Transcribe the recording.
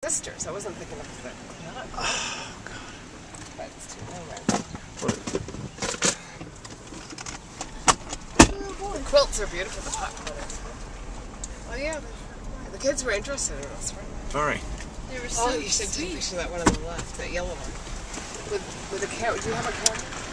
Sisters. I wasn't thinking of that. Oh, God. But it's too low, right? The quilts are beautiful, the top quilts. Oh, yeah. The kids were interested in this, right? All right. They were so you should take a picture of that one on the left, that yellow one. With a camera. Do you have a camera?